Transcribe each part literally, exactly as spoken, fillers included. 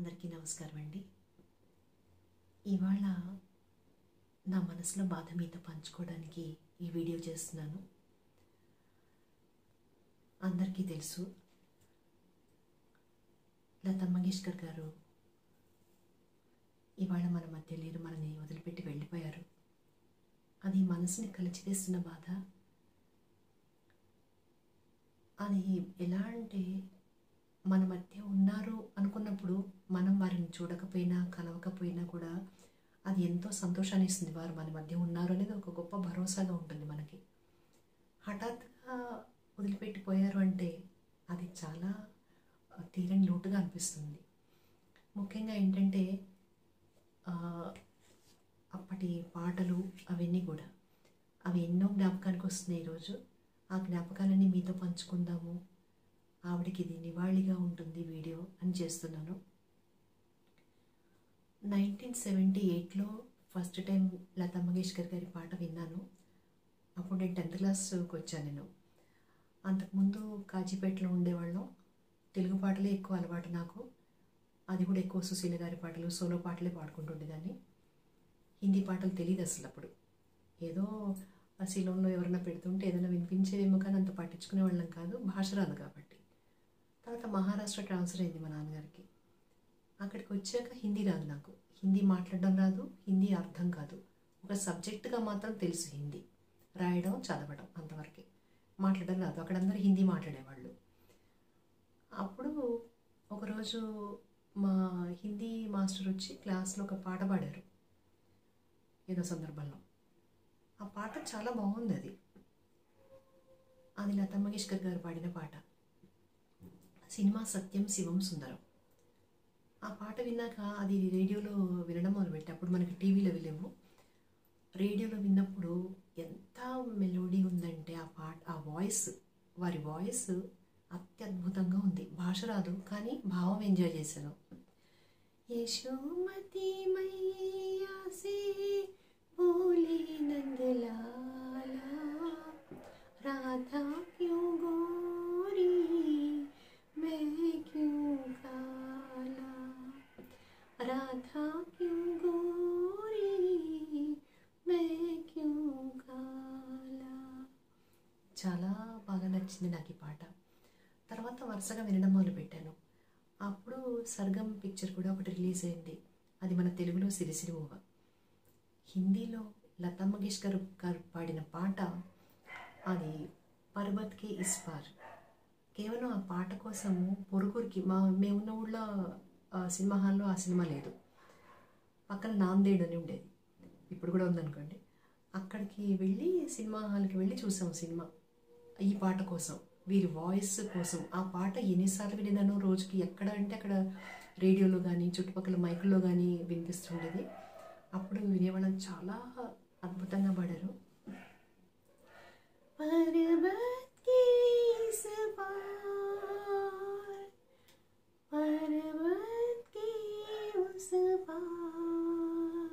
అందరికీ నమస్కారం అండి. ఇవాళ నా మనసులో బాధ మీతో పంచుకోవడానికి ఈ వీడియో చేస్తున్నాను. అందరికీ తెలుసు, లతా మంగేష్కర్ గారు ఇవాళ మన మధ్య లేరు, మనని వదిలిపెట్టి వెళ్ళిపోయారు. అది మనసుని కలిచివేస్తున్న బాధ. అది ఎలా అంటే, మన మధ్య ఉన్నారు అనుకున్నప్పుడు మనం వారిని చూడకపోయినా కలవకపోయినా కూడా అది ఎంతో సంతోషాన్ని ఇస్తుంది. వారు మన మధ్య ఉన్నారు అనేది ఒక గొప్ప భరోసాగా ఉంటుంది మనకి. హఠాత్తుగా వదిలిపెట్టిపోయారు అంటే అది చాలా తీరని లోటుగా అనిపిస్తుంది. ముఖ్యంగా ఏంటంటే అప్పటి పాటలు అవన్నీ కూడా అవి ఎన్నో జ్ఞాపకానికి వస్తున్నాయి. ఈరోజు ఆ జ్ఞాపకాలన్నీ మీతో పంచుకుందాము, ఆవిడకి ఇది నివాళిగా ఉంటుంది వీడియో అని చేస్తున్నాను. నైన్టీన్ సెవెంటీ ఎయిట్లో ఫస్ట్ టైం లతా మంగేష్కర్ గారి పాట విన్నాను. అప్పుడు నేను టెన్త్ క్లాస్కి వచ్చాను. నేను అంతకుముందు కాజీపేటలో ఉండేవాళ్ళం. తెలుగు పాటలే ఎక్కువ అలవాటు నాకు. అది కూడా ఎక్కువ సుశీల గారి పాటలు, సోలో పాటలే పాడుకుంటుండేదాన్ని. హిందీ పాటలు తెలియదు అసలు. అప్పుడు ఏదో ఆ శిలంలో ఎవరైనా పెడుతుంటే ఏదైనా వినిపించేవేమో, కానీ అంత పట్టించుకునే వాళ్ళం కాదు, భాష రాదు కాబట్టి. తర్వాత మహారాష్ట్ర ట్రాన్స్ఫర్ అయింది మా నాన్నగారికి. అక్కడికి వచ్చాక హిందీ రాదు నాకు. హిందీ మాట్లాడడం రాదు, హిందీ అర్థం కాదు. ఒక సబ్జెక్టుగా మాత్రం తెలుసు హిందీ, రాయడం చదవడం అంతవరకే. మాట్లాడడం రాదు. అక్కడ అందరూ హిందీ మాట్లాడేవాళ్ళు. అప్పుడు ఒకరోజు మా హిందీ మాస్టర్ వచ్చి క్లాస్లో ఒక పాట పాడారు ఏదో సందర్భంలో. ఆ పాట చాలా బాగుంది. అది అది లతా మంగేష్కర్ గారు పాడిన పాట. సినిమా సత్యం శివం సుందరం. ఆ పాట విన్నాక అది రేడియోలో వినడం మొదలుపెట్టి, అప్పుడు మనకి టీవీలో విలేము, రేడియోలో విన్నప్పుడు ఎంత మెలోడీ ఉందంటే ఆ పాట, ఆ వాయిస్, వారి వాయిస్ అత్యద్భుతంగా ఉంది. భాష రాదు కానీ భావం ఎంజాయ్ చేశాను. యశోమతి मैया से बोले नंदलाला, राधा क्यों गोरी मैं क्यों काला, राधा क्यों गोरी मैं क्यों काला. చాలా బాగా నచ్చింది నాకు ఈ పాట. తర్వాత వరుసగా వినడం మొదలుపెట్టాను. అప్పుడు సర్గం పిక్చర్ కూడా ఒకటి రిలీజ్ అయింది. అది మన తెలుగులో సిరిసిరి ఊవ. హిందీలో లతా మంగేష్కర్ గారు పాడిన పాట అది పర్వత్ కే ఇస్ పార్. కేవలం ఆ పాట కోసము పొరుగురికి, మా మేమున్న ఊళ్ళో సినిమా హాల్లో ఆ సినిమా లేదు, పక్కన నాందేడ్ అని ఉండేది, ఇప్పుడు కూడా ఉందనుకోండి. అక్కడికి వెళ్ళి సినిమా హాల్కి వెళ్ళి చూసాము సినిమా ఈ పాట కోసం, వీరి వాయిస్ కోసం. ఆ పాట ఎన్నిసార్లు వినేదానో, రోజుకి ఎక్కడ అంటే అక్కడ రేడియోలో కానీ చుట్టుపక్కల మైకుల్లో కానీ వినిపిస్తుండేది. అప్పుడు వినేవాళ్ళం. చాలా అద్భుతంగా పాడారు. పర్వత్ కే ఇస్ పార్, పర్వత్ కే ఉస్ పార్,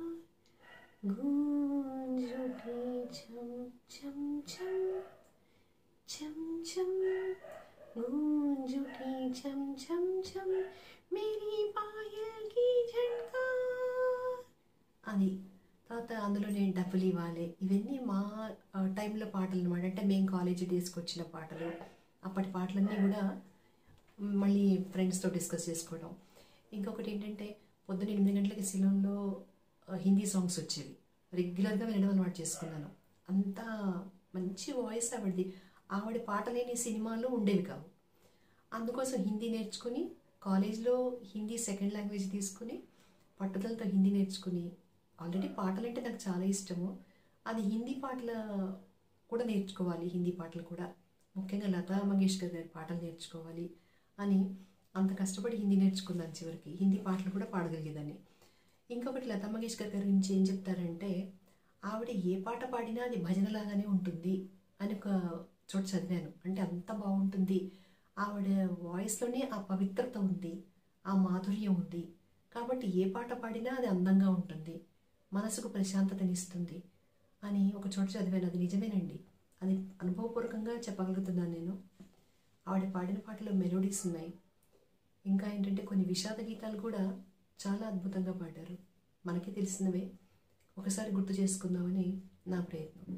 गूंज उठी छम छम छम छम छम, गूंज उठी छम छम छम मेरी पायल की झटका. అది తర్వాత అందులో నేను డబ్బులు ఇవ్వాలి, ఇవన్నీ మా టైంలో పాటలు అనమాట. అంటే మేము కాలేజీ డేస్కి వచ్చిన పాటలు, అప్పటి పాటలన్నీ కూడా మళ్ళీ ఫ్రెండ్స్తో డిస్కస్ చేసుకోవడం. ఇంకొకటి ఏంటంటే, పొద్దున్న ఎనిమిది గంటలకి శిలంలో హిందీ సాంగ్స్ వచ్చేవి. రెగ్యులర్గా వినడం అలవాటు చేసుకున్నాను. అంత మంచి వాయిస్ ఆవిడది. ఆవిడ పాట లేని సినిమాలు ఉండేవి కావు. అందుకోసం హిందీ నేర్చుకుని, కాలేజ్లో హిందీ సెకండ్ లాంగ్వేజ్ తీసుకుని పట్టుదలతో హిందీ నేర్చుకుని, ఆల్రెడీ పాటలంటే నాకు చాలా ఇష్టము, అది హిందీ పాటలు కూడా నేర్చుకోవాలి, హిందీ పాటలు కూడా, ముఖ్యంగా లతా మంగేష్కర్ గారి పాటలు నేర్చుకోవాలి అని అంత కష్టపడి హిందీ నేర్చుకున్నాను. చివరికి హిందీ పాటలు కూడా పాడగలిగేదాన్ని. ఇంకొకటి, లతా మంగేష్కర్ గారి గురించి ఏం చెప్తారంటే, ఆవిడ ఏ పాట పాడినా అది భజనలాగానే ఉంటుంది అని ఒక చోట చదివాను. అంటే అంత బాగుంటుంది. ఆవిడ వాయిస్లోనే ఆ పవిత్రత ఉంది, ఆ మాధుర్యం ఉంది. కాబట్టి ఏ పాట పాడినా అది అందంగా ఉంటుంది, మనసుకు ప్రశాంతతనిస్తుంది అని ఒక చోట చదివాను. అది నిజమేనండి, అది అనుభవపూర్వకంగా చెప్పగలుగుతున్నాను నేను. ఆవిడ పాడిన పాటలో మెలోడీస్ ఉన్నాయి. ఇంకా ఏంటంటే కొన్ని విషాద గీతాలు కూడా చాలా అద్భుతంగా పాడారు. మనకి తెలిసినవే ఒకసారి గుర్తు చేసుకుందామని నా ప్రయత్నం.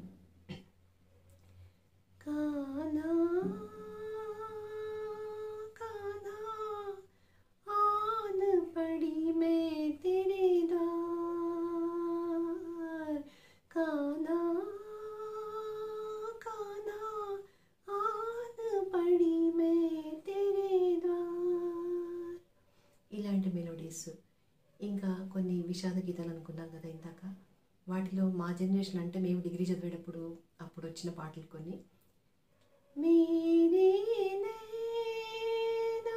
కానా కానా ఆన్ పడి మే तेरे द्वार కానా కానా ఆన్ పడి మే तेरे द्वार. ఇలాంటి మెలోడీస్, ఇంకా కొన్ని విషాద గీతాలు అనుకున్నాం కదా ఇందాక. వాటిలో మా జనరేషన్ అంటే మేము డిగ్రీ చదివేటప్పుడు అప్పుడు వచ్చిన పాటలు కొన్ని. मेरे नैना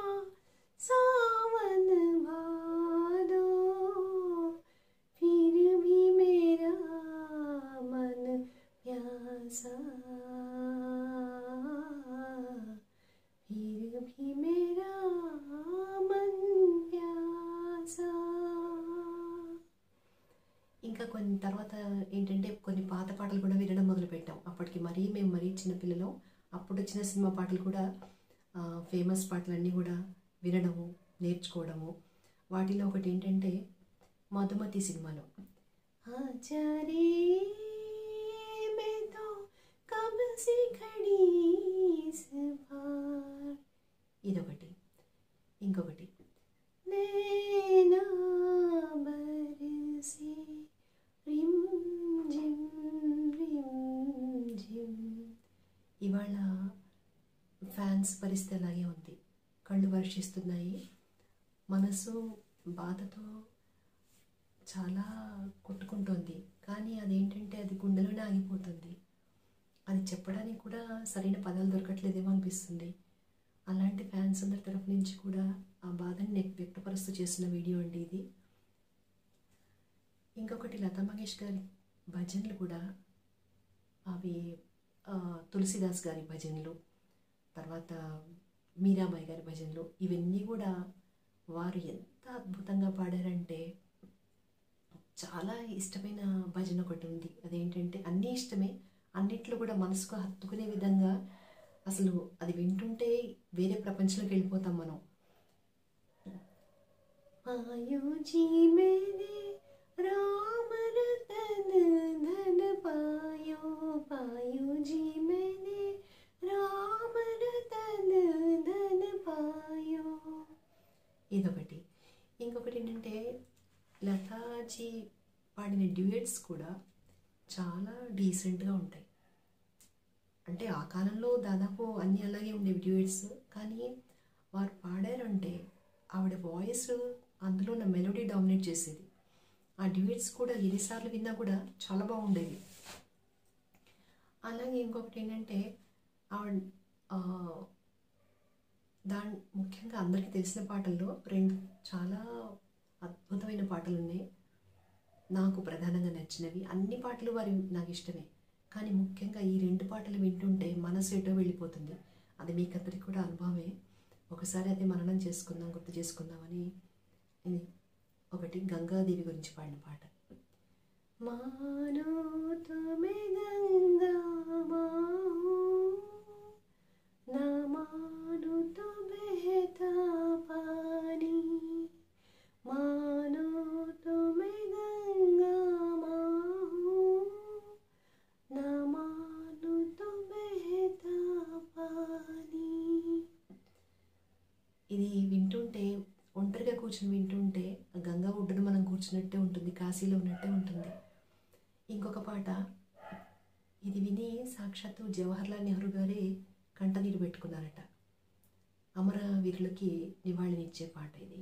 सावन भादो फिर भी मेरा मन प्यासा फिर भी मेरा मन प्यासा. ఇంకా కొన్ని తర్వాత ఏంటంటే కొన్ని పాత పాటలు కూడా వినడం మొదలుపెట్టాం. అప్పటికి మరీ మేము మరీ చిన్నపిల్లలం. అప్పుడు వచ్చిన సినిమా పాటలు కూడా ఫేమస్ పాటలన్నీ కూడా వినడము నేర్చుకోవడము. వాటిలో ఒకటి ఏంటంటే మధుమతి సినిమాలో ఆచారీ మే తో కబ్ సే ఖడీ ఇస్ బార్, ఇదొకటి. ఇంకొకటి నైనా బరసే రిమ్ జిమ్ రిమ్ జిమ్. ఇవాళ ఫ్యాన్స్ పరిస్థితి అలాగే ఉంది. కళ్ళు వర్షిస్తున్నాయి, మనసు బాధతో చాలా కొట్టుకుంటోంది. కానీ అదేంటంటే అది గుండెలోనే ఆగిపోతుంది. అది చెప్పడానికి కూడా సరైన పదాలు దొరకట్లేదేమో అనిపిస్తుంది. అలాంటి ఫ్యాన్స్ అందరి తరఫు నుంచి కూడా ఆ బాధని నేను వ్యక్తపరుస్తూ చేసిన వీడియో అండి ఇది. ఇంకొకటి లతా మంగేష్ గారి భజనలు కూడా, అవి తులసిదాస్ గారి భజనలు, తర్వాత మీరాబాయి గారి భజనలు, ఇవన్నీ కూడా వారు ఎంత అద్భుతంగా పాడారంటే చాలా ఇష్టమైన భజన ఒకటి ఉంది. అదేంటంటే అన్నీ ఇష్టమే, అన్నిట్లో కూడా మనసుకు హత్తుకునే విధంగా, అసలు అది వింటుంటే వేరే ప్రపంచంలోకి వెళ్ళిపోతాం మనం. ఆయోజీ మేరే राम रतन धन पायो पायो जी मैंने राम रतन धन पायो, ఇదొకటి. ఇంకొకటి ఏంటంటే లతాజీ పాడిన డ్యూయట్స్ కూడా చాలా డీసెంట్గా ఉంటాయి. అంటే ఆ కాలంలో దాదాపు అన్నీ అలాగే ఉండేవి డ్యూయట్స్. కానీ వారు పాడారంటే ఆవిడ వాయిస్ అందులో ఉన్న మెలోడీ డామినేట్ చేసేది. ఆ డ్యూయట్స్ కూడా ఎన్నిసార్లు విన్నా కూడా చాలా బాగుండేవి. అలాగే ఇంకొకటి ఏంటంటే ఆవిడ దాని ముఖ్యంగా అందరికీ తెలిసిన పాటల్లో రెండు చాలా అద్భుతమైన పాటలు ఉన్నాయి. నాకు ప్రధానంగా నచ్చినవి. అన్ని పాటలు వారి నాకు ఇష్టమే, కానీ ముఖ్యంగా ఈ రెండు పాటలు వింటుంటే మనసు ఎటో వెళ్ళిపోతుంది. అది మీకు అందరికీ కూడా అనుభవమే. ఒకసారి అయితే మననం చేసుకుందాం, గుర్తు చేసుకుందామని. ఇది ఒకటి గంగాదేవి గురించి పాడిన పాట. మానో తుమే గంగా మాహూ నా మాను తో బహతా పానీ, మానో తుమే గంగా మాహూ నా మాను తో బహతా పానీ. ఇది వింటుంటే, ఒంటరిగా కూర్చొని వింటుంటే గంగా ఒడ్డున మనం కూర్చున్నట్టే ఉంటుంది, కాశీలో ఉన్నట్టే ఉంటుంది. ఇంకొక పాట, ఇది విని సాక్షాత్తు జవహర్లాల్ నెహ్రూ గారే కంటనీరు పెట్టుకున్నారట. అమరవీరులకి నివాళినిచ్చే పాట ఇది.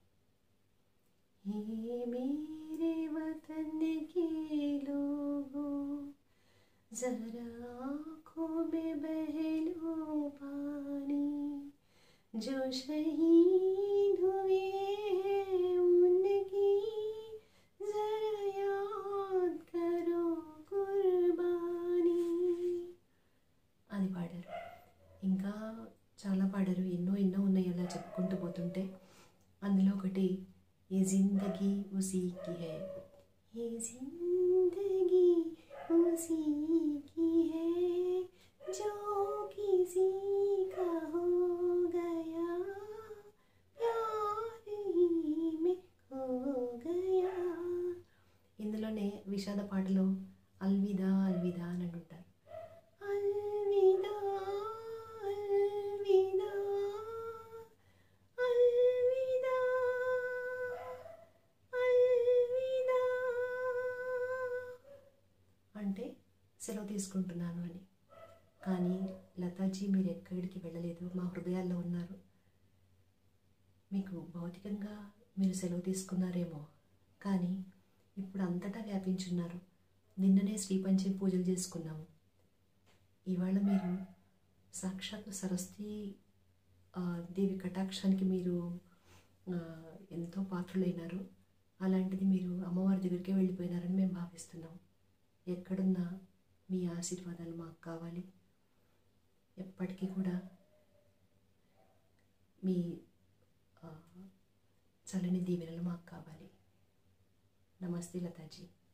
ये मेरे वतन के लोगों जरा आँखों में बह लो पानी, जो शहीद हुए हैं उनकी जरा याद करो कुर्बानी. అది పాడారు. ఇంకా చాలా పాడారు, ఎన్నో ఎన్నో ఉన్నాయి అలా చెప్పుకుంటూ పోతుంటే. అందులో ఒకటి ये जिंदगी उसी की है, ये जिंदगी उसी की है जो किसी का हो गया అలానే విషాద పాటలో అల్విదా అల్విదా అని అంటుంటారు. అల్విదా అల్విదా అల్విదా అల్విదా అంటే సెలవు తీసుకుంటున్నాను అని. కానీ లతాజీ మీరు ఎక్కడికి వెళ్ళలేదు, మా హృదయాల్లో ఉన్నారు. మీకు భౌతికంగా మీరు సెలవు తీసుకున్నారేమో, కానీ ఇప్పుడు అంతటా వ్యాపించున్నారు. నిన్ననే శ్రీపంచమి పూజలు చేసుకున్నాము. ఇవాళ మీరు సాక్షాత్తు సరస్వతి దేవి కటాక్షానికి మీరు ఎంతో పాత్రులైనారు. అలాంటిది మీరు అమ్మవారి దగ్గరికే వెళ్ళిపోయినారని మేము భావిస్తున్నాం. ఎక్కడున్నా మీ ఆశీర్వాదాలు మాకు కావాలి. ఎప్పటికీ కూడా మీ చల్లని దీవెనలు మాకు కావాలి. నమస్తే లతాజీ.